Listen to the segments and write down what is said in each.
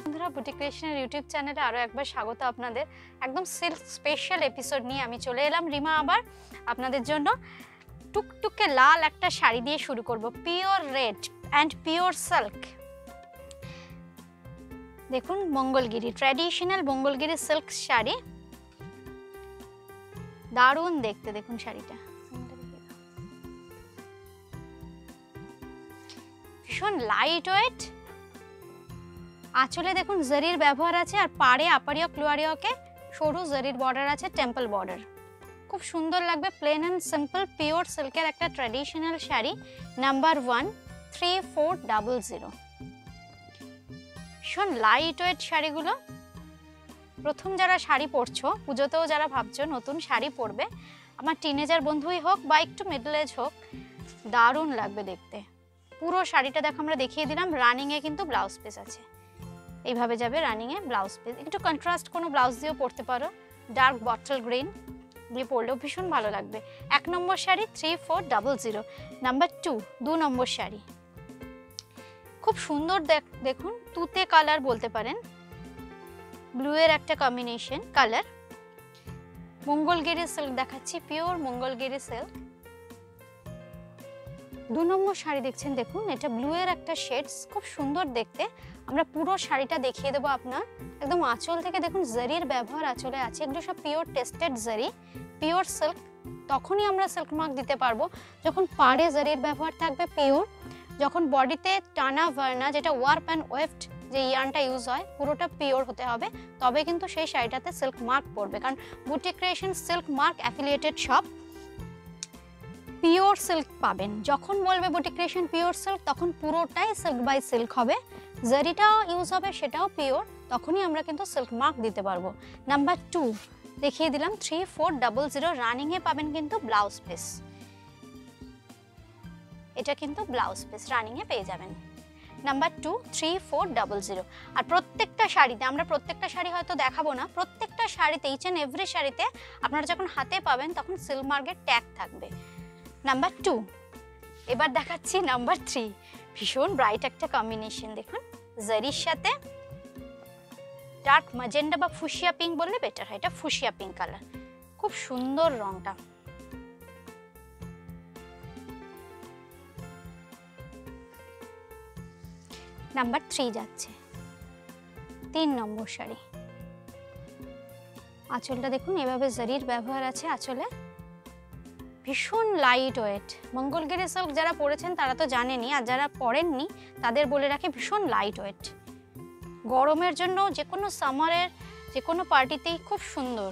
বন্ধুরা, boutique ক্রিয়েশনের YouTube চ্যানেলে আরও একবার স্বাগত আপনাদের। একদম সিল্ক স্পেশাল এপিসোড নিয়ে আমি চলে এলাম রিমা আবার আপনাদের জন্য। টুকটুকে লাল একটা শাড়ি দিয়ে শুরু করব, pure red and pure silk. দেখুন মঙ্গলগিরি, ট্র্যাডিশনাল মঙ্গলগিরি সিল্ক শাড়ি, দারুণ দেখতে। দেখুন শাড়িটা ভীষণ লাইট ওয়েট, আঁচলে দেখুন জরির ব্যবহার আছে, আর পাড়ে আপারিয়া ক্লুয়ারিয়াকে সরু জরির বর্ডার আছে, টেম্পল বর্ডার। খুব সুন্দর লাগবে, প্লেন অ্যান্ড সিম্পল পিওর সিল্কের একটা ট্র্যাডিশনাল শাড়ি। নাম্বার 1 3400। ভীষণ লাইট ওয়েট শাড়িগুলো। প্রথম যারা শাড়ি পরছো, পুজোতেও যারা ভাবছো নতুন শাড়ি পরবে, আমার টিনেজার বন্ধুই হোক বা একটু মিডল এজ হোক, দারুণ লাগবে দেখতে। পুরো শাড়িটা দেখো আমরা দেখিয়ে দিলাম। রানিংয়ে কিন্তু ব্লাউজ পিস আছে, এইভাবে যাবে রানিংয়ে ব্লাউজ পিস। একটু কন্ট্রাস্ট কোনো ব্লাউজ দিয়েও পরতে পারো, ডার্ক বটল গ্রিন দিয়ে পরলেও ভীষণ ভালো লাগবে। 1 number sari 3400। Number 2 number sari, খুব সুন্দর দেখুন, তুতে কালার বলতে পারেন, ব্লু এর একটা কম্বিনেশন কালার। মঙ্গলগিরি সিল্ক দেখাচ্ছি, pure Mangalagiri silk. 2 number sari দেখছেন, দেখুন এটা ব্লু এর একটা শেডস, খুব সুন্দর দেখতে। আমরা পুরো শাড়িটা দেখিয়ে দেবো আপনার। একদম আঁচল থেকে দেখুন জরির ব্যবহার আঁচলে আছে, এগুলো সব pure tested zari, pure silk. তখনই আমরা সিল্ক মার্ক দিতে পারবো যখন পাড়ে জরির ব্যবহার থাকবে পিওর, যখন বডিতে টানা ভার্না যেটা ওয়ার্প অ্যান্ড ওয়েফট যে ইয়ার্নটা ইউজ হয় পুরোটা পিওর হতে হবে, তবে কিন্তু সেই শাড়িটাতে সিল্ক মার্ক পড়বে। কারণ boutique creation silk mark affiliated shop, pure silk পাবেন। যখন বলবে বুটিক ক্রিয়েশন পিওর সিল্ক, তখন পুরোটাই সিল্ক বাই সিল্ক হবে, জরিটাও ইউজ হবে, সেটাও পিওর, তখনই আমরা কিন্তু সিল্ক মার্ক দিতে পারবো। নাম্বার 2 দেখিয়ে দিলাম 3400। রানিংয়ে পাবেন কিন্তু ব্লাউজ পিস, এটা কিন্তু ব্লাউজ পিস রানিংয়ে পেয়ে যাবেন। নাম্বার 2 3400। আর প্রত্যেকটা শাড়িতে, আমরা প্রত্যেকটা শাড়ি হয়তো দেখাবো না, প্রত্যেকটা শাড়িতে, ইচ অ্যান্ড এভরি শাড়িতে আপনারা যখন হাতে পাবেন তখন সিল্ক মার্কের ট্যাগ থাকবে। নাম্বার 2। এবার দেখাচ্ছি নাম্বার 3। ভীষণ ব্রাইট একটা কম্বিনেশন, দেখুন জরির সাথে ডার্ক ম্যাজেন্ডা বা ফুশিয়া পিঙ্ক বললে বেটার হয়, এটা ফুশিয়া পিঙ্ক কালার, খুব সুন্দর রংটা। নাম্বার 3 যাচ্ছে 3 নম্বর শাড়ি। আঁচলটা দেখুন এভাবে জরির ব্যবহার আছে আঁচলে, ভীষণ লাইট ওয়েট। মঙ্গলগিরি সিল্ক যারা পরেছেন তারা তো জানেনই, আর যারা পরেননি তাদের বলে রাখি ভীষণ লাইট ওয়েট। গরমের জন্য যে কোনো সামারের যে কোনো পার্টিতেই খুব সুন্দর,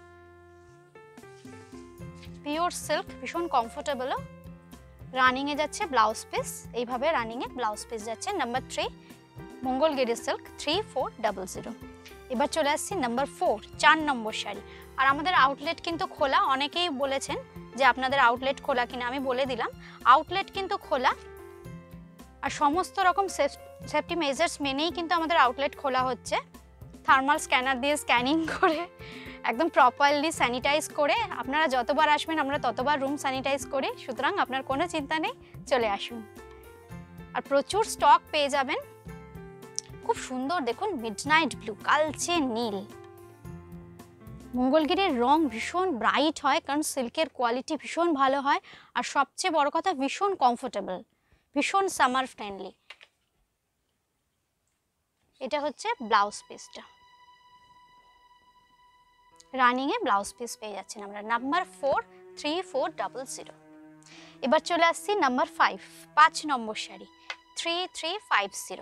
পিওর সিল্ক, ভীষণ কমফোর্টেবল। রানিংয়ে যাচ্ছে ব্লাউজ পিস, এইভাবে রানিংয়ে ব্লাউজ পিস যাচ্ছে। Number 3 Mangalagiri silk 3400। এবার চলে আসছি নাম্বার 4 নম্বর শাড়ি। আর আমাদের আউটলেট কিন্তু খোলা, অনেকেই বলেছেন যে আপনাদের আউটলেট খোলা কিনা, আমি বলে দিলাম আউটলেট কিন্তু খোলা, আর সমস্ত রকম সেফটি মেজার্স মেনেই কিন্তু আমাদের আউটলেট খোলা হচ্ছে। থার্মাল স্ক্যানার দিয়ে স্ক্যানিং করে একদম প্রপারলি স্যানিটাইজ করে আপনারা যতবার আসবেন আমরা ততবার রুম স্যানিটাইজ করি, সুতরাং আপনার কোনো চিন্তা নেই, চলে আসুন। আর প্রচুর স্টক পেয়ে যাবেন। খুব সুন্দর দেখুন মিডনাইট ব্লু, কালচে নীল। মঙ্গলগিরির রং ভীষণ ব্রাইট হয়, কারণ সিল্কের কোয়ালিটি ভীষণ ভালো হয়, আর সবচেয়ে বড় কথা ভীষণ কমফোর্টেবল, ভীষণ সামার ফ্রেন্ডলি। এটা হচ্ছে ব্লাউজ পিসটা, রানিংয়ে ব্লাউজ পিস পেয়ে যাচ্ছেন আমরা। নাম্বার 4 3400। এবার চলে আসছি নাম্বার 5 নম্বর শাড়ি 3350।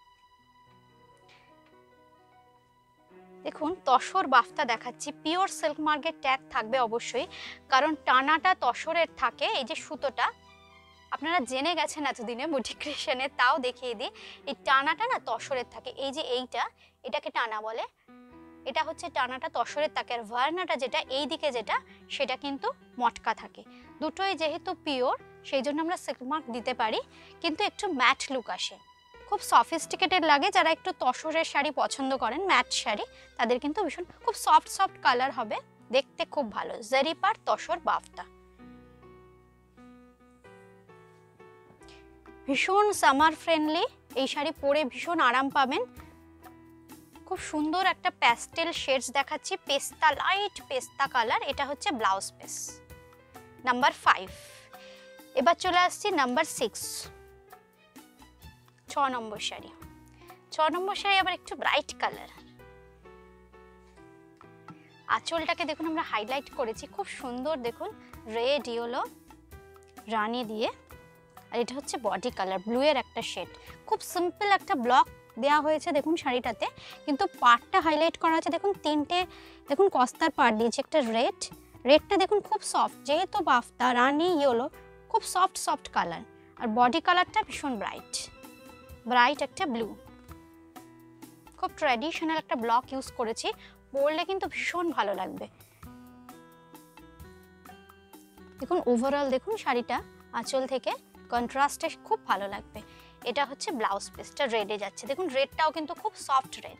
দেখুন তসর বাফতা দেখাচ্ছি, পিওর সিল্ক মার্কের ট্যাগ থাকবে অবশ্যই, কারণ টানাটা তসরের থাকে। এই যে সুতোটা আপনারা জেনে গেছেন এতদিনে বুটিক ক্রিয়েশনে, তাও দেখিয়ে দিই, এই টানাটা না তসরের থাকে। এই যে এটাকে টানা বলে, এটা হচ্ছে টানাটা তসরের থাকে, আর ভার্নাটা যেটা এই দিকে যেটা, সেটা কিন্তু মটকা থাকে। দুটোই যেহেতু পিওর, সেই জন্য আমরা সিল্ক মার্ক দিতে পারি, কিন্তু একটু ম্যাট লুক আসে, খুব সফিস্টিকেটেড লাগে। যারা একটু তসরের শাড়ি পছন্দ করেন, ম্যাট শাড়ি, তাদের কিন্তু ভীষণ খুব সফট কালার হবে, দেখতে খুব ভালো। জরি পার তসর বাফতা, ভীষণ সামার ফ্রেন্ডলি। এই শাড়ি পরে ভীষণ আরাম পাবেন। খুব সুন্দর একটা প্যাস্টেল শেডস দেখাচ্ছি, পেস্তা, লাইট পেস্তা কালার। এটা হচ্ছে ব্লাউজ পিস নাম্বার 5। এবার চলে আসছি number 6, 6 number sari. 6 number sari আবার একটু ব্রাইট কালার। আঁচলটাকে দেখুন আমরা হাইলাইট করেছি খুব সুন্দর, দেখুন রেড ইয়েলো রানী দিয়ে। আর এটা হচ্ছে বডি কালার, ব্লু এর একটা শেড। খুব সিম্পল একটা ব্লক দেওয়া হয়েছে দেখুন শাড়িটাতে, কিন্তু পার্টটা হাইলাইট করা আছে। দেখুন তিনটে দেখুন কস্তার পার্ট দিয়েছে, একটা রেডটা দেখুন খুব সফট, যেহেতু বাফতা রানী ইয়েলো, খুব সফট কালার। আর বডি কালারটা ভীষণ ব্রাইট একটা ব্লু। খুব ট্র্যাডিশনাল একটা ব্লক ইউজ করেছি, পরলে কিন্তু ভীষণ ভালো লাগবে। দেখুন ওভারঅল দেখুন শাড়িটা আঁচল থেকে কন্ট্রাস্টে খুব ভালো লাগবে। এটা হচ্ছে ব্লাউজ পিসটা, রেডে যাচ্ছে। দেখুন রেডটাও কিন্তু খুব soft red.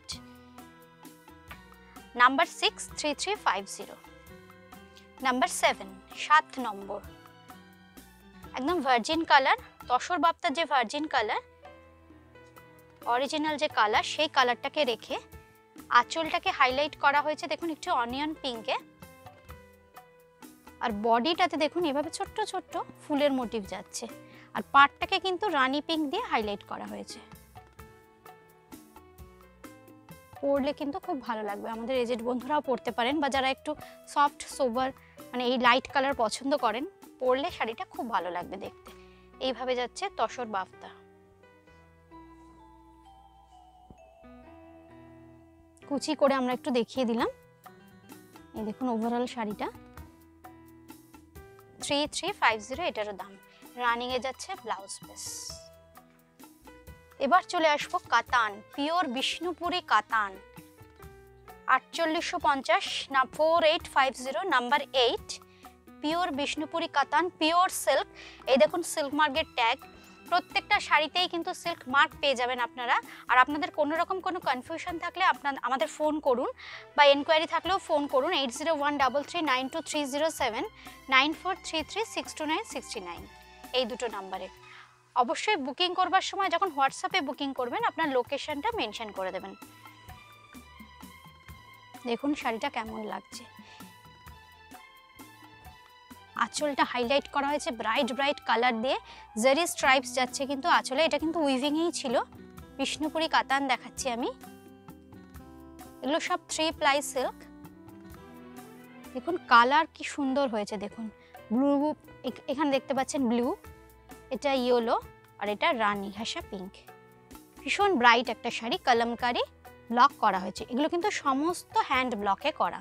Number 6, 3350। Number 7, 7 number, একদম ভার্জিন কালার, তসর বাপ্তার যে ভার্জিন কালার, অরিজিনাল যে কালার, সেই কালারটাকে রেখে আঁচলটাকে হাইলাইট করা হয়েছে দেখুন একটু অনিয়ন পিঙ্কে। আর বডিটাতে দেখুন এভাবে ছোট্ট ছোট্ট ফুলের মোটিভ যাচ্ছে। আর পার্টটাকে কিন্তু রানী পিঙ্ক দিয়ে হাইলাইট করা হয়েছে। পরলে কিন্তু খুব ভালো লাগবে, আমাদের এজেড বন্ধুরাও পরতে পারেন, বা যারা একটু সফট সোবার মানে এই লাইট কালার পছন্দ করেন, পরলে শাড়িটা খুব ভালো লাগবে দেখতে। এইভাবে যাচ্ছে তসর বাফতা। কুচি করে আমরা একটু দেখিয়ে দিলাম। এই দেখুন ওভারঅল শাড়িটা 3350 এটারও দাম। রানিং এ যাচ্ছে ব্লাউজ পিস। এবার চলে আসবো কাতান, পিওর বিষ্ণুপুরি কাতান, 4850 না 4850 নাম্বার 8, পিওর বিষ্ণুপুরি কাতান, পিওর সিল্ক। এই দেখুন সিল্ক মার্কের ট্যাগ, প্রত্যেকটা শাড়িতেই কিন্তু সিল্ক মার্ক পেয়ে যাবেন আপনারা। আর আপনাদের কোনো রকম কোনো কনফিউশন থাকলে আমাদের ফোন করুন, বা এনকোয়ারি থাকলেও ফোন করুন 8013392307, 9433629629, এই দুটো নাম্বারে। অবশ্যই বুকিং করবার সময় যখন হোয়াটসঅ্যাপে বুকিং করবেন আপনার লোকেশনটা মেনশন করে দেবেন। দেখুন শাড়িটা কেমন লাগছে, আঁচলটা হাইলাইট করা হয়েছে ব্রাইট কালার দিয়ে, জারি স্ট্রাইপস যাচ্ছে কিন্তু আঁচলে। এটা কিন্তু উইভিংয়েই ছিল, বিষ্ণুপুরি কাতান দেখাচ্ছি আমি। এগুলো সব 3 প্লাই সিল্ক। দেখুন কালার কি সুন্দর হয়েছে, দেখুন ব্লু, এখানে দেখতে পাচ্ছেন ব্লু, এটা ইয়েলো, আর এটা রানী হাসা পিঙ্ক। ভীষণ ব্রাইট একটা শাড়ি, কলমকারি ব্লক করা হয়েছে। এগুলো কিন্তু সমস্ত হ্যান্ড ব্লকে করা।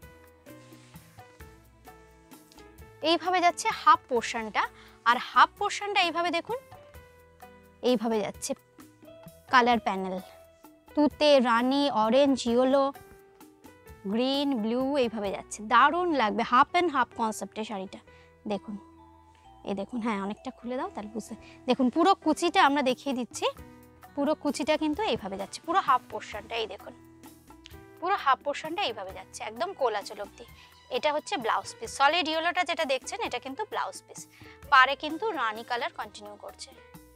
এইভাবে যাচ্ছে হাফ পোর্শনটা, আর হাফ পোর্শনটা এইভাবে দেখুন এইভাবে যাচ্ছে কালার প্যানেল, তুতে, রানী, অরেঞ্জ, ইয়েলো, গ্রিন, ব্লু, এইভাবে যাচ্ছে। দারুণ লাগবে, হাফ অ্যান্ড হাফ কনসেপ্টে শাড়িটা। দেখুন এই দেখুন, হ্যাঁ অনেকটা খুলে দাও তাহলে বুঝতে। দেখুন পুরো কুচিটা আমরা দেখিয়ে দিচ্ছি, পুরো কুচিটা কিন্তু এইভাবে যাচ্ছে, পুরো হাফ পোর্শনটা। এই দেখুন পুরো হাফ পোর্শনটা এইভাবে যাচ্ছে একদম কোলাচল অবধি। এটা হচ্ছে ব্লাউজ পিস, সলিড ইয়েলোটা যেটা দেখছেন এটা কিন্তু ব্লাউজ পিস। পারে কিন্তু রানী কালার কন্টিনিউ করছে।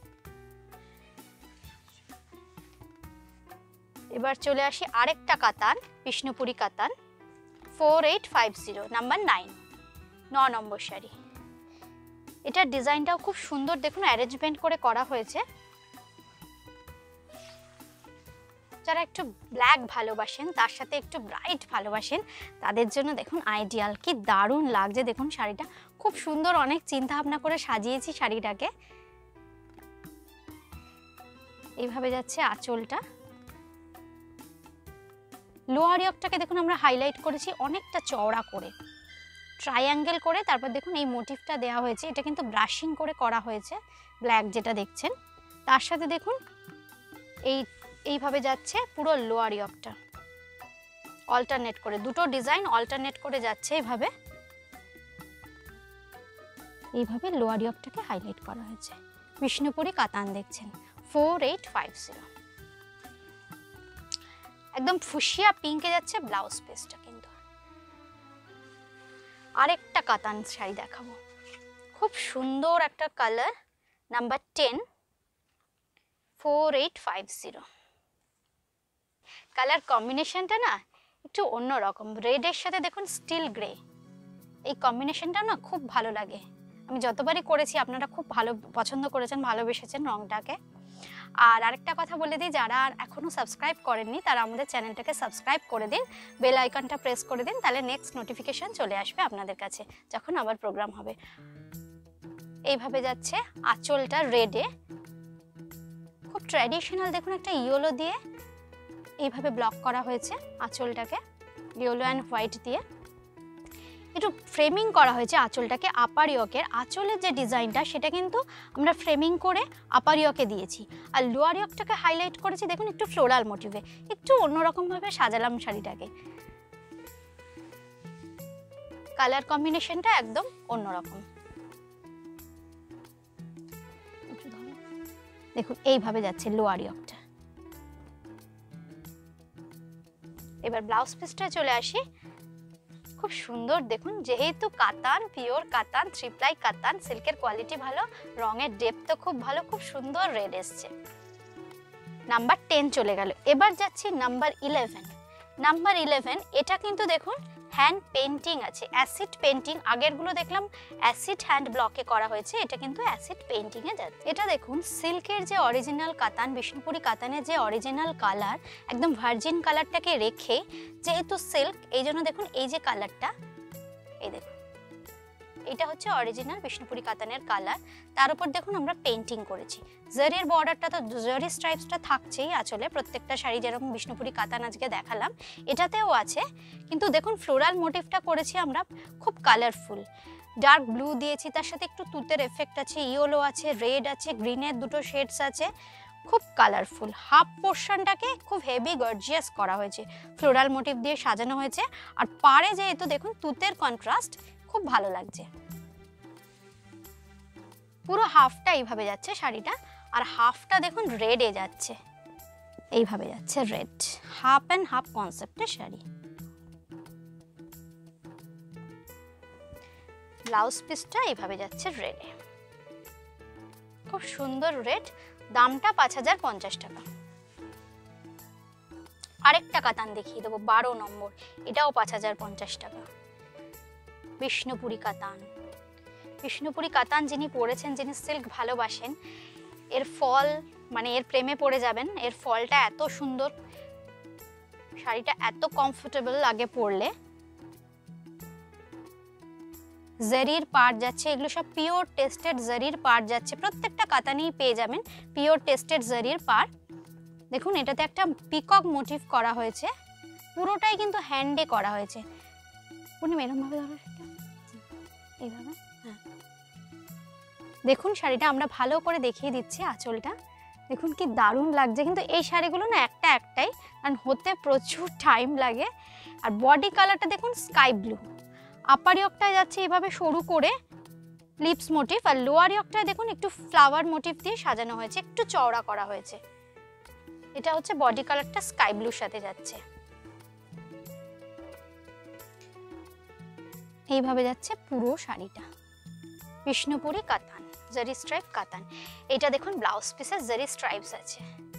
এবার চলে আসি আরেকটা কাতান, বিষ্ণুপুরি কাতান, 4850 নাম্বার 9, 9 নম্বর শাড়ি। এটার ডিজাইনটাও খুব সুন্দর, দেখুন অ্যারেঞ্জমেন্ট করে করা হয়েছে। যারা একটু ব্ল্যাক ভালোবাসেন, তার সাথে একটু ব্রাইট ভালোবাসেন, তাদের জন্য দেখুন আইডিয়াল। কি দারুণ লাগছে দেখুন শাড়িটা, খুব সুন্দর, অনেক চিন্তা ভাবনা করে সাজিয়েছি শাড়িটাকে। এইভাবে যাচ্ছে আঁচলটা। লোয়ার ইয়কটাকে দেখুন আমরা হাইলাইট করেছি অনেকটা চওড়া করে, ট্রায়াঙ্গেল করে। তারপর দেখুন এই মোটিভটা দেওয়া হয়েছে, এটা কিন্তু ব্রাশিং করে করা হয়েছে, ব্ল্যাক যেটা দেখছেন। তার সাথে দেখুন এইভাবে যাচ্ছে পুরো লোয়ার ইয়কটা, অল্টারনেট করে, দুটো ডিজাইন অল্টারনেট করে যাচ্ছে এইভাবে। এইভাবে লোয়ার ইয়কটাকে হাইলাইট করা হয়েছে। বিষ্ণুপুরি কাতান দেখছেন, 4850। একদম ফুসিয়া পিঙ্কে যাচ্ছে ব্লাউজ পিসটা। কিন্তু আরেকটা কাতান শাড়ি দেখাবো, খুব সুন্দর একটা কালার, নাম্বার 10, 4850। কালার কম্বিনেশনটা না একটু অন্যরকম, রেডের সাথে দেখুন স্টিল গ্রে, এই কম্বিনেশনটা না খুব ভালো লাগে। আমি যতবারই করেছি আপনারা খুব ভালো পছন্দ করেছেন, ভালোবেসেছেন রংটাকে। আর আরেকটা কথা বলে দিই, যারা এখনও সাবস্ক্রাইব করেননি তারা আমাদের চ্যানেলটাকে সাবস্ক্রাইব করে দিন, বেল আইকনটা প্রেস করে দিন, তাহলে নেক্সট নোটিফিকেশান চলে আসবে আপনাদের কাছে যখন আবার প্রোগ্রাম হবে। এইভাবে যাচ্ছে আঁচলটা রেডে, খুব ট্র্যাডিশনাল দেখুন একটা ইয়েলো দিয়ে এইভাবে ব্লক করা হয়েছে আঁচলটাকে, ইয়েলো অ্যান্ড হোয়াইট দিয়ে একটু ফ্রেমিং করা হয়েছে আঁচলটাকে। আপার ইয়কের আঁচলের যে ডিজাইনটা সেটা কিন্তু আমরা ফ্রেমিং করে আপার ইয়কে দিয়েছি, আর লোয়ার ইয়কটাকে হাইলাইট করেছি দেখুন একটু ফ্লোরাল মোটিভে, একটু অন্যরকমভাবে সাজালাম শাড়িটাকে। কালার কম্বিনেশনটা একদম অন্যরকম, দেখুন এইভাবে যাচ্ছে লোয়ার ইয়কটা। এবার ব্লাউজ পিসটা চলে আসি, খুব সুন্দর দেখুন, যেহেতু কাতান, পিওর কাতান, 3 প্লাই কাতান, সিল্কের কোয়ালিটি ভালো, রঙের ডেপথ তো খুব ভালো, খুব সুন্দর রেড এসছে। নাম্বার 10 চলে গেল, এবার যাচ্ছি নাম্বার 11। নাম্বার 11 এটা কিন্তু দেখুন হ্যান্ড পেন্টিং আছে, অ্যাসিড পেন্টিং। আগেরগুলো দেখলাম অ্যাসিড হ্যান্ড ব্লকে করা হয়েছে, এটা কিন্তু অ্যাসিড পেন্টিং এ যাচ্ছে। এটা দেখুন সিল্কের যে অরিজিনাল কাতান, বিষ্ণুপুরি কাতানের যে অরিজিনাল কালার, একদম ভার্জিন কালারটাকে রেখে, যেহেতু সিল্ক এই জন্য দেখুন এই যে কালারটা, এই দেখুন এটা হচ্ছে অরিজিনাল বিষ্ণুপুরি কাতানের কালার, তার উপর দেখুন আমরা পেন্টিং করেছি। জারির বর্ডারটা তো জারি স্ট্রাইপসটা থাকছেই আঁচলে, প্রত্যেকটা শাড়ি যেরকম বিষ্ণুপুরি কাতান আজকে দেখালাম এটাতেও আছে, কিন্তু দেখুন ফ্লোরাল মোটিভটা করেছি আমরা খুব কালারফুল। ডার্ক ব্লু দিয়েছি, তার সাথে একটু তুতের এফেক্ট আছে, ইয়েলো আছে, রেড আছে, গ্রিনের দুটো শেডস আছে, খুব কালারফুল। হাফ পোর্শনটাকে খুব হেভি গর্জিয়াস করা হয়েছে, ফ্লোরাল মোটিভ দিয়ে সাজানো হয়েছে, আর পাড়ে যেহেতু দেখুন তুতের কন্ট্রাস্ট খুব ভালো লাগছে। পুরো হাফটা এইভাবে যাচ্ছে শাড়িটা, আর হাফটা দেখুন রেডে যাচ্ছে, এইভাবে যাচ্ছে রেড, হাফ অ্যান্ড হাফ কনসেপ্টের শাড়ি। ব্লাউজ পিসটা এইভাবে যাচ্ছে রেডে, খুব সুন্দর রেড, দামটা 5050 টাকা। আরেকটা কাতান দেখিয়ে দেবো 12 নম্বর, এটাও 5050 টাকা। বিষ্ণুপুরি কাতান, বিষ্ণুপুরি কাতান যিনি পরেছেন, যিনি সিল্ক ভালোবাসেন, এর ফল মানে এর প্রেমে পড়ে যাবেন। এর ফলটা এত সুন্দর, শাড়িটা এত কমফোর্টেবল লাগে পরলে। জারির পাড় যাচ্ছে, এগুলো সব পিওর টেস্টেড জারির পাড় যাচ্ছে, প্রত্যেকটা কাতানেই পেয়ে যাবেন পিওর টেস্টেড জারির পাড়। দেখুন এটাতে একটা পিকক মোটিভ করা হয়েছে, পুরোটাই কিন্তু হ্যান্ডে করা হয়েছে। উনি এরকমভাবে ধরো এইভাবে, হ্যাঁ দেখুন শাড়িটা আমরা ভালো করে দেখিয়ে দিচ্ছি, আঁচলটা দেখুন কি দারুণ লাগছে। কিন্তু এই শাড়িগুলো না একটাই, কারণ হতে প্রচুর টাইম লাগে। আর বডি কালারটা দেখুন স্কাই ব্লু, আপার ইয়কটায় যাচ্ছে এভাবে সরু করে লিপস মোটিভ, আর লোয়ার ইয়কটায় দেখুন একটু ফ্লাওয়ার মোটিভ দিয়ে সাজানো হয়েছে, একটু চওড়া করা হয়েছে। এটা হচ্ছে বডি কালারটা স্কাই ব্লুর সাথে যাচ্ছে, এইভাবে যাচ্ছে পুরো শাড়িটা। বিষ্ণুপুরি কাতান, জারি স্ট্রাইপ কাতান। এটা দেখুন ব্লাউজ পিসে জারি স্ট্রাইপস আছে।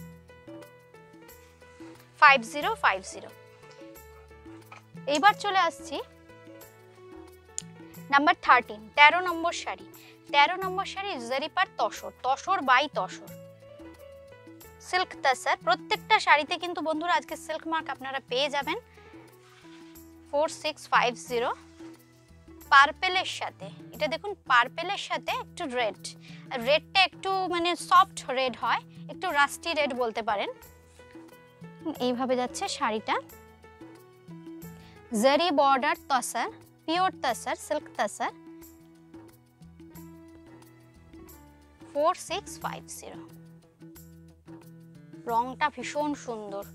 5050। এইবার চলে আসছি number 13, 13 number sari. 13 number sari zari পার তসর, তসর বাই তসর, সিল্ক তাসার। প্রত্যেকটা শাড়িতে কিন্তু বন্ধুরা আজকে সিল্ক মার্ক আপনারা পেয়ে যাবেন। 4650, পার্পেলের সাথে, এটা দেখুন পার্পেলের সাথে একটু রেড, রেডটা একটু মানে সফট রেড হয়, একটু রাস্টি রেড বলতে পারেন। এইভাবে যাচ্ছে শাড়িটা, zari border tussar, pure tussar, silk tussar. 4650, রংটা ভীষণ সুন্দর,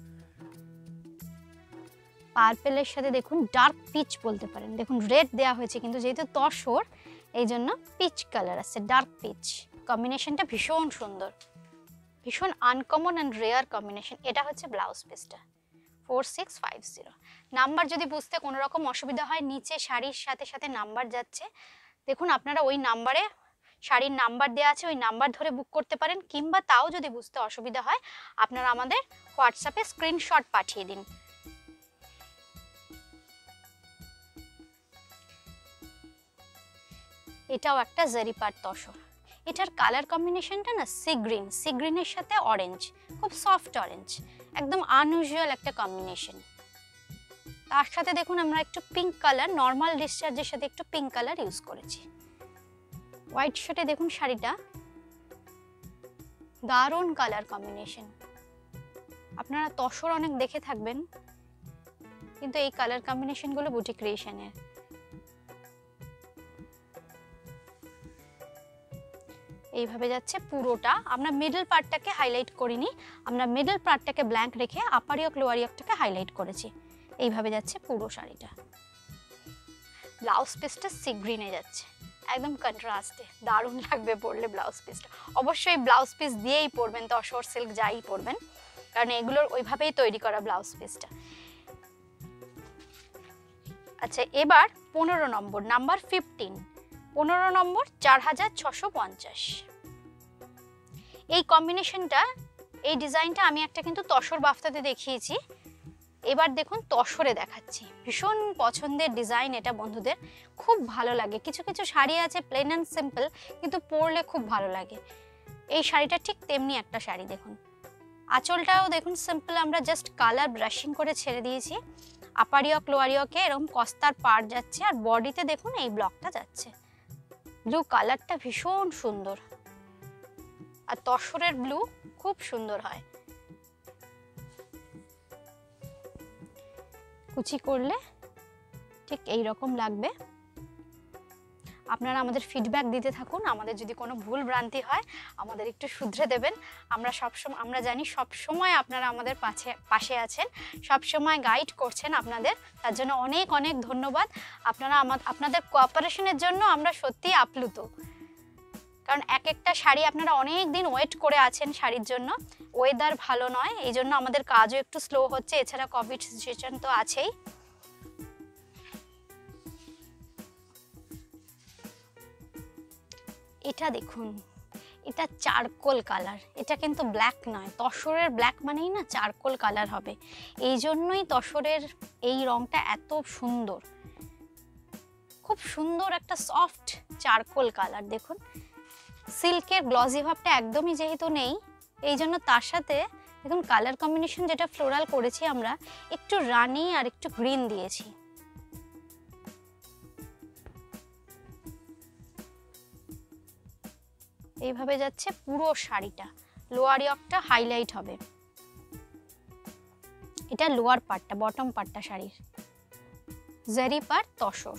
পার্পেলের সাথে দেখুন ডার্ক পিচ বলতে পারেন। দেখুন রেড দেয়া হয়েছে, কিন্তু যেহেতু তসর এই জন্য পিচ কালার আছে, ডার্ক পিচ। কম্বিনেশনটা ভীষণ সুন্দর, ভীষণ আনকমন অ্যান্ড রেয়ার কম্বিনেশন। এটা হচ্ছে ব্লাউজ পিসটা। 4650। নাম্বার যদি বুঝতে কোনো রকম অসুবিধা হয়, নিচে শাড়ির সাথে সাথে নাম্বার যাচ্ছে, দেখুন আপনারা ওই নাম্বারে, শাড়ির নাম্বার দেওয়া আছে, ওই নাম্বার ধরে বুক করতে পারেন, কিংবা তাও যদি বুঝতে অসুবিধা হয় আপনারা আমাদের হোয়াটসঅ্যাপে স্ক্রিনশট পাঠিয়ে দিন। এটাও একটা জারি পাট তসর। এটার কালার কম্বিনেশনটা না সি গ্রিনের সাথে অরেঞ্জ, খুব সফট অরেঞ্জ, একদম আনইউজুয়াল একটা কম্বিনেশন। তার সাথে দেখুন আমরা একটু পিঙ্ক কালার, নর্মাল ডিসচার্জের সাথে একটু পিঙ্ক কালার ইউজ করেছি। হোয়াইট শার্টে দেখুন শাড়িটা, দারুণ কালার কম্বিনেশন। আপনারা তসর অনেক দেখে থাকবেন, কিন্তু এই কালার কম্বিনেশনগুলো বুটিক ক্রিয়েশনের। এইভাবে যাচ্ছে পুরোটা। আমরা মিডল পার্টটাকে হাইলাইট করিনি, আমরা মিডল পার্টটাকে ব্ল্যাঙ্ক রেখে আপার ইয়ক লোয়ার ইয়কটাকে হাইলাইট করেছি। এইভাবে যাচ্ছে পুরো শাড়িটা। ব্লাউজ পিসটা সি গ্রিনে যাচ্ছে, একদম কন্ট্রাস্টে, দারুণ লাগবে পরলে ব্লাউজ পিসটা। অবশ্যই ব্লাউজ পিস দিয়েই পরবেন, তসর সিল্ক যাই পরবেন, কারণ এগুলোর ওইভাবেই তৈরি করা ব্লাউজ পিসটা। আচ্ছা, এবার 15 নম্বর, নাম্বার 15, 15 নম্বর 4650। এই কম্বিনেশনটা, এই ডিজাইনটা আমি একটা কিন্তু তসর বাফতাতে দেখিয়েছি, এবার দেখুন তসরে দেখাচ্ছি। ভীষণ পছন্দের ডিজাইন এটা বন্ধুদের, খুব ভালো লাগে। কিছু কিছু শাড়ি আছে প্লেন অ্যান্ড সিম্পল, কিন্তু পরলে খুব ভালো লাগে। এই শাড়িটা ঠিক তেমনি একটা শাড়ি। দেখুন আঁচলটাও দেখুন সিম্পল, আমরা জাস্ট কালার ব্রাশিং করে ছেড়ে দিয়েছি। আপার ইয়ক লোয়ার ইয়কে এরকম কস্তার পাড় যাচ্ছে, আর বডিতে দেখুন এই ব্লকটা যাচ্ছে। ব্লু কালারটা ভীষণ সুন্দর, আর তসরের ব্লু খুব সুন্দর হয়। কুচি করলে ঠিক এই রকম লাগবে। আপনারা আমাদের ফিডব্যাক দিতে থাকুন, আমাদের যদি কোনো ভুল ভ্রান্তি হয় আমাদের একটু শুধরে দেবেন। আমরা জানি সবসময় আপনারা আমাদের পাশে আছেন, সবসময় গাইড করছেন আপনাদের, তার জন্য অনেক অনেক ধন্যবাদ। আপনাদের কোঅপারেশনের জন্য আমরা সত্যিই আপ্লুত, কারণ এক একটা শাড়ি আপনারা অনেক দিন ওয়েট করে আছেন শাড়ির জন্য। ওয়েদার ভালো নয়, এই জন্য আমাদের কাজও একটু স্লো হচ্ছে, এছাড়া কোভিড সিচুয়েশন তো আছেই। এটা দেখুন, এটা চারকোল কালার, এটা কিন্তু ব্ল্যাক নয়। তসরের ব্ল্যাক মানেই না চারকোল কালার হবে, এই জন্যই তসরের এই রংটা এত সুন্দর, খুব সুন্দর একটা সফট চারকোল কালার। দেখুন সিল্কের গ্লসি ভাবটা একদমই যেহেতু নেই, এই জন্য তার সাথে দেখুন কালার কম্বিনেশন যেটা ফ্লোরাল করেছি আমরা, একটু রানি আর একটু গ্রিন দিয়েছি। এইভাবে যাচ্ছে পুরো শাড়িটা, লোয়ার ইয়কটা হাইলাইট হবে। এটা লোয়ার পার্টটা, বটম পার্টটা শাড়ির জারি পার তসর।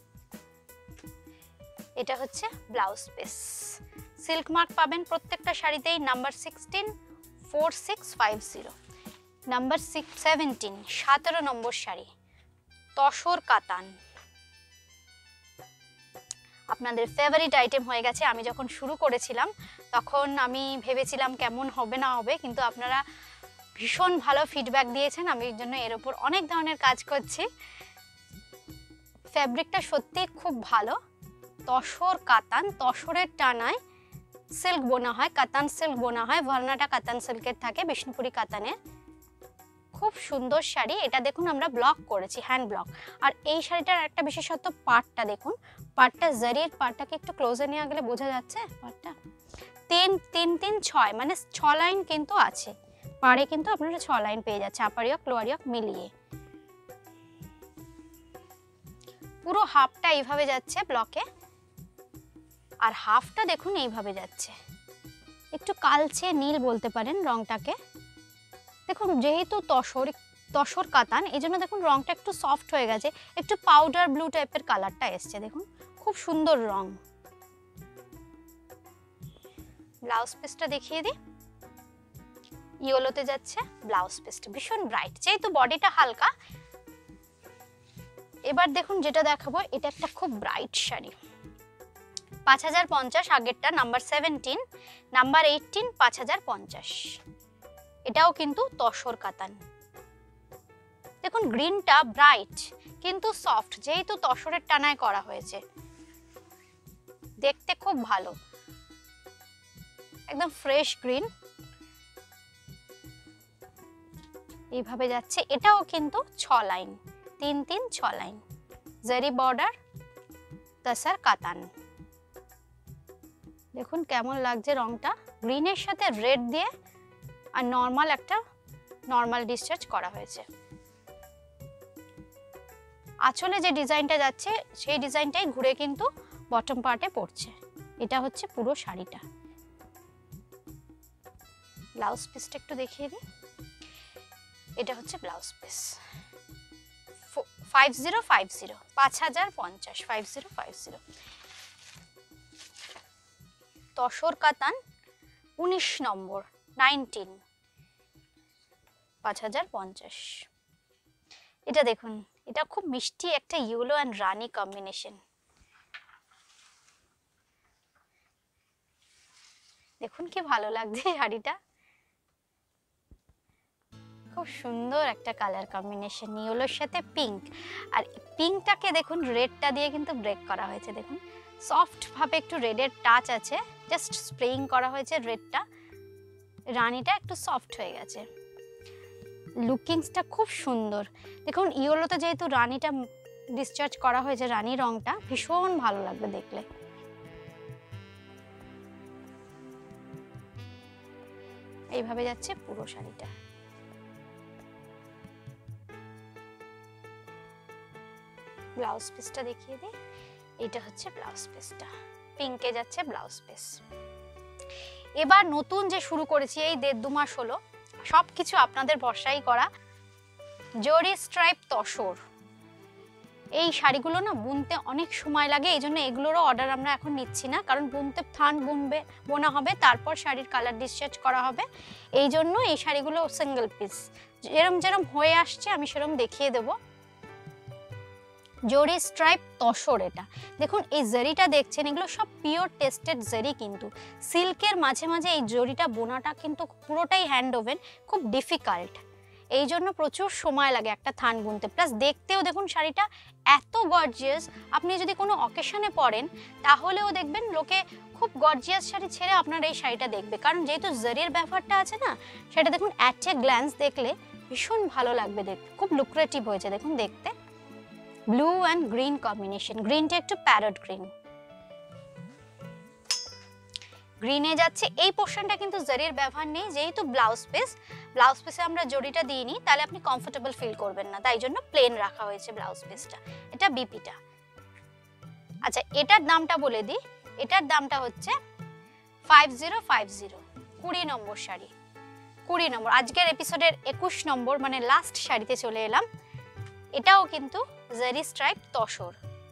এটা হচ্ছে ব্লাউজ পিস। সিল্ক মার্ক পাবেন প্রত্যেকটা শাড়িতেই। Number 16 4650, number 17 17 number sari, tussar katan. আপনাদের ফেভারিট আইটেম হয়ে গেছে। আমি যখন শুরু করেছিলাম তখন আমি ভেবেছিলাম কেমন হবে না হবে, কিন্তু আপনারা ভীষণ ভালো ফিডব্যাক দিয়েছেন, আমি এর জন্য এর উপর অনেক ধরনের কাজ করছি। ফ্যাব্রিকটা সত্যি খুব ভালো। তসর কাতান, তসরের টানায় সিল্ক বোনা হয়, কাতান সিল্ক বোনা হয়, ভার্নাটা কাতান সিল্কের থাকে, বিষ্ণুপুরি কাতানের। খুব সুন্দর শাড়ি। এটা দেখুন আমরা ব্লক করেছি, হ্যান্ড ব্লক। আর এই শাড়িটার একটা বিশেষত্ব পাড়টা দেখুন, পাড়টা জারির পাড়টাকে একটু ক্লোজে নিয়ে গেলে বোঝা যাচ্ছে পাড়টা 3-3-3-6, মানে 6 লাইন কিন্তু আছে পাড়ে, কিন্তু আপনারা 6 লাইন পেয়ে যাচ্ছে আপার ইয়ক লোয়ার ইয়ক মিলিয়ে। পুরো হাফটা এইভাবে যাচ্ছে ব্লকে, আর হাফটা দেখুন এইভাবে যাচ্ছে, একটু কালচে নীল বলতে পারেন রংটাকে। দেখুন যেহেতু তসর কাতান, এই জন্য দেখুন রংটা একটু সফট হয়ে গেছে, একটু পাউডার ব্লু টাইপের কালারটা এসছে। দেখুন খুব সুন্দর রং। ব্লাউজ পিসটা দেখিয়ে দিই, ইয়েলোতে যাচ্ছে ব্লাউজ পিসটা, ভীষণ ব্রাইট, যেহেতু বডিটা হালকা। এবার দেখুন যেটা দেখাবো, এটা একটা খুব ব্রাইট শাড়ি, 5050 আগেরটা, নাম্বার 17, নাম্বার 18 5050। এটাও কিন্তু তসর কাতান। দেখুন গ্রিনটা ব্রাইট কিন্তু সফট, যেহেতু তসরের টানায় করা হয়েছে, দেখতে খুব ভালো, একদম ফ্রেশ গ্রিন। এইভাবে যাচ্ছে, এটাও কিন্তু 6 line, 3 3 6 line, zari border, tussar katan. দেখুন কেমন লাগছে রংটা, গ্রিনের সাথে রেড দিয়ে আর নর্মাল একটা নর্মাল ডিসচার্জ করা হয়েছে। আঁচলে যে ডিজাইনটা যাচ্ছে সেই ডিজাইনটাই ঘুরে কিন্তু বটম পার্টে পড়ছে। এটা হচ্ছে পুরো শাড়িটা। ব্লাউজ পিসটা একটু দেখিয়ে দিই। এটা হচ্ছে ব্লাউজ পিস, 5050, 5050, 5050। তসর কাতান 19 নম্বর, 19, 5050। এটা দেখুন, এটা খুব মিষ্টি একটা ইয়েলো অ্যান্ড রানী কম্বিনেশন। দেখুন কি ভালো লাগছে শাড়িটা, খুব সুন্দর একটা কালার কম্বিনেশন, ইয়েলোর সাথে পিঙ্ক। আর পিঙ্কটাকে দেখুন রেডটা দিয়ে কিন্তু ব্রেক করা হয়েছে। দেখুন সফট ভাবে একটু রেডের টাচ আছে, জাস্ট স্প্রেইং করা হয়েছে রেডটা, রানীটা একটু সফট হয়ে গেছে। লুকিংসটা খুব সুন্দর। দেখুন ইয়েলোতে যেহেতু রানীটা ডিসচার্জ করা হয়েছে, রানী রংটা ভীষণ ভালো লাগবে দেখলে। এইভাবে যাচ্ছে পুরো শাড়িটা। ব্লাউজ পিসটা দেখিয়ে দিই। এটা হচ্ছে ব্লাউজ পিসটা, পিঙ্কে যাচ্ছে ব্লাউজ পিস। এবার নতুন যে শুরু করেছি এই 1.5-2 মাস হলো, সবকিছু আপনাদের ভরসাই করা, জরি স্ট্রাইপ তসর। এই শাড়িগুলো না বুনতে অনেক সময় লাগে, এই জন্য এগুলোরও অর্ডার আমরা এখন নিচ্ছি না, কারণ বুনতে থান বোনা হবে, তারপর শাড়ির কালার ডিসচার্জ করা হবে। এই জন্য এই শাড়িগুলো সিঙ্গেল পিস, যেরম যেরম হয়ে আসছে আমি সেরম দেখিয়ে দেবো। জরি স্ট্রাইপ তসর। এটা দেখুন এই জরিটা দেখছেন, এগুলো সব পিওর টেস্টেড জরি, কিন্তু সিল্কের মাঝে মাঝে এই জরিটা বোনাটা কিন্তু পুরোটাই হ্যান্ড ওভেন, খুব ডিফিকাল্ট। এই জন্য প্রচুর সময় লাগে একটা থান বুনতে, প্লাস দেখতেও দেখুন শাড়িটা এত গর্জিয়াস। আপনি যদি কোনো অকেশনে পরেন তাহলেও দেখবেন লোকে খুব গর্জিয়াস শাড়ি ছেড়ে আপনার এই শাড়িটা দেখবে, কারণ যেহেতু জরির ব্যাপারটা আছে না, সেটা দেখুন অ্যাট এ গ্ল্যান্স দেখলে ভীষণ ভালো লাগবে দেখতে, খুব লুক্রেটিভ হয়েছে দেখুন দেখতে। ব্লু অ্যান্ড গ্রিন কম্বিনেশন, গ্রিনটা একটু প্যারট গ্রিন, গ্রিনে যাচ্ছে। এই পোর্শনটা কিন্তু জরির ব্যবহার নেই, যেহেতু ব্লাউজ পিসে আমরা জরিটা দিইনি, তাহলে আপনি কমফোর্টেবল ফিল করবেন না, তাই জন্য প্লেন রাখা হয়েছে ব্লাউজ পিসটা। এটা বিপিটা। আচ্ছা এটার দামটা বলে দিই, এটার দামটা হচ্ছে 5050, 20 নম্বর শাড়ি, 20 নম্বর। আজকের এপিসোডের 21 নম্বর, মানে লাস্ট শাড়িতে চলে এলাম। এটাও কিন্তু জরি স্ট্রাইপ তসর।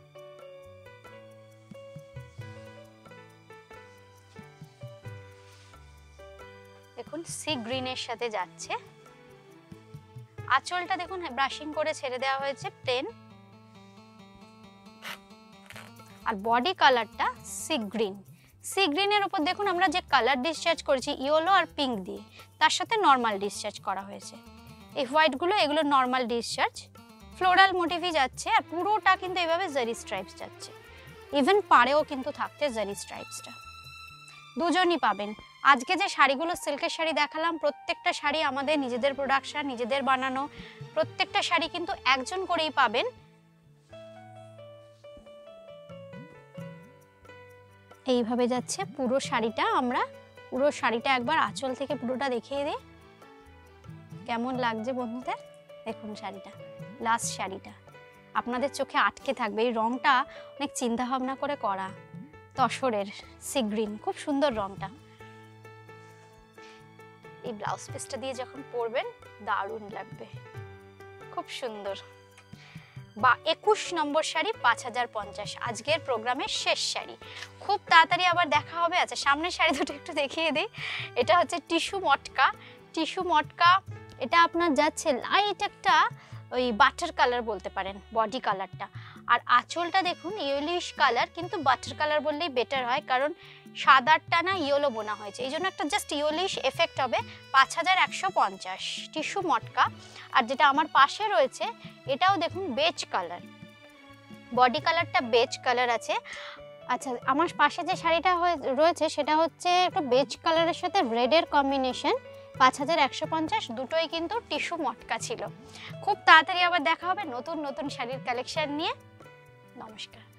দেখুন সি গ্রিনের সাথে যাচ্ছে। আঁচলটা দেখুন ব্রাশিং করে ছেড়ে দেওয়া হয়েছে প্লেন, আর বডি কালারটা সি গ্রিন। সি গ্রিনের উপর দেখুন আমরা যে কালার ডিসচার্জ করেছি ইয়েলো আর পিঙ্ক দিয়ে, তার সাথে নর্মাল ডিসচার্জ করা হয়েছে। এই হোয়াইটগুলো এগুলো নর্মাল ডিসচার্জ, ফ্লোরাল মোটিভই যাচ্ছে, আর পুরোটা কিন্তু এইভাবে জরি স্ট্রাইপস যাচ্ছে। ইভেন পাড়েও কিন্তু থাকছে জরি স্ট্রাইপসটা, দুজনই পাবেন। আজকে যে শাড়িগুলো সিল্কের শাড়ি দেখালাম, প্রত্যেকটা শাড়ি আমাদের নিজেদের প্রোডাকশন, নিজেদের বানানো, প্রত্যেকটা শাড়ি কিন্তু একজন করেই পাবেন। এইভাবে যাচ্ছে পুরো শাড়িটা। আমরা পুরো শাড়িটা একবার আঁচল থেকে পুরোটা দেখিয়ে দিই কেমন লাগছে বন্ধুদের। দেখুন শাড়িটা, লাস্ট শাড়িটা আপনাদের চোখে আটকে থাকবে। এই রংটা অনেক চিন্তা ভাবনা করে করা, তসরের সি গ্রিন, খুব সুন্দর রংটা। এই ব্লাউজ পিসটা দিয়ে যখন পরবেন দারুণ লাগবে, খুব সুন্দর। বা 21 নম্বর শাড়ি 5050, আজকের প্রোগ্রামের শেষ শাড়ি। খুব তাড়াতাড়ি আবার দেখা হবে। আচ্ছা সামনের শাড়ি দুটো একটু দেখিয়ে দিই। এটা হচ্ছে টিস্যু মটকা, টিস্যু মটকা। এটা আপনার যাচ্ছে লাইট একটা ওই বাটার কালার বলতে পারেন বডি কালারটা, আর আঁচলটা দেখুন ইয়েলোইশ কালার, কিন্তু বাটার কালার বললেই বেটার হয়, কারণ সাদারটা না ইয়েলো বোনা হয়েছে, এই জন্য একটা জাস্ট ইয়েলোইশ এফেক্ট হবে। 5150 টিস্যু মটকা। আর যেটা আমার পাশে রয়েছে এটাও দেখুন বেজ কালার, বডি কালারটা বেজ কালার আছে। আচ্ছা আমার পাশে যে শাড়িটা রয়েছে সেটা হচ্ছে একটা বেজ কালারের সাথে রেডের কম্বিনেশন, 5150, দুটোই কিন্তু টিস্যু মটকা ছিল। খুব তাড়াতাড়ি আবার দেখা হবে নতুন নতুন শাড়ির কালেকশন নিয়ে। নমস্কার।